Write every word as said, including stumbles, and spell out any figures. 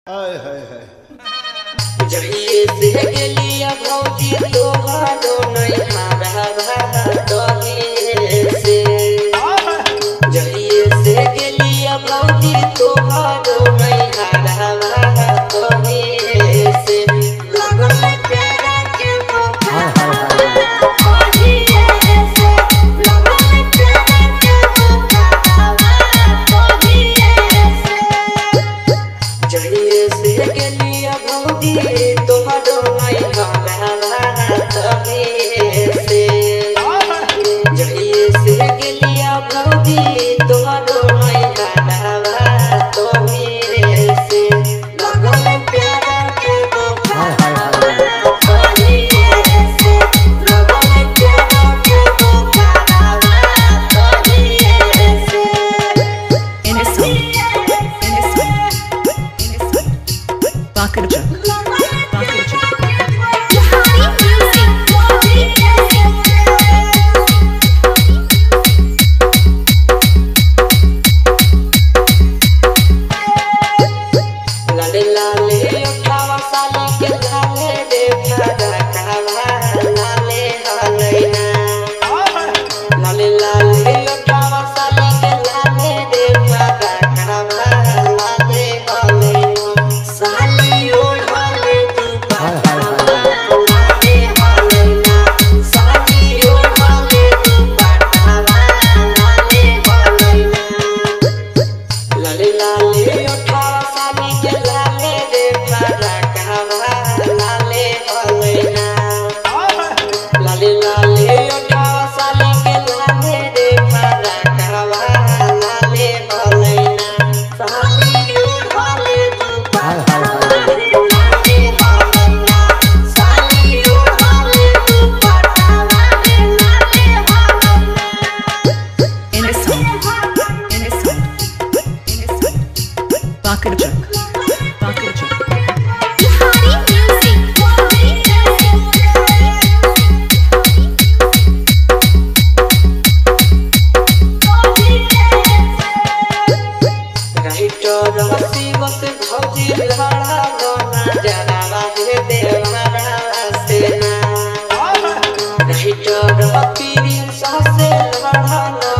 हाय हाय हाय जहिए से गेलिया भौजी तोहारो नहीं हारा भागा तोहिए से जहिए से गेलिया भौजी तोहारो नहीं हारा भागा तोहिए से लगन में प्यारा के बोका तोहिए से लगन में प्यारा के बोका तोहिए से जहिए से गेलिया भौजी तोहारो नहीं हारा भागा तोहिए से जहिए से गेलिया भौजी तोहारो नहीं हारा भागा तोहिए से लगन में प्यारा के बोका तोहिए से लगन में प्यारा के बोका तोहिए से Bukharba. लाले लाले उठावा साली के लाले रे भागा कहवा लाले हलैना लाले लाले उठावा साली के लाले रे भागा कहवा लाले हलैना साली ओढ़ले तू भागा लाले हलैना साली ओढ़ले तू भागा लाले हलैना लाले लाले उठावा साली के लाले रे भागा कहवा लाले हलैना लाले लाले उठावा साली के लाले रे भागा कहवा लाले हलैना साली ओढ़ले तू भागा लाले हलैना साली ओढ़ले तू भागा लाले हलैना In a song. In a song. In a song. Bukharba. Bukharba. Writer हसी बस भौजी लड़ा गाना जरा बाहे देवरा सेना राइटर पीरी सासे लड़ा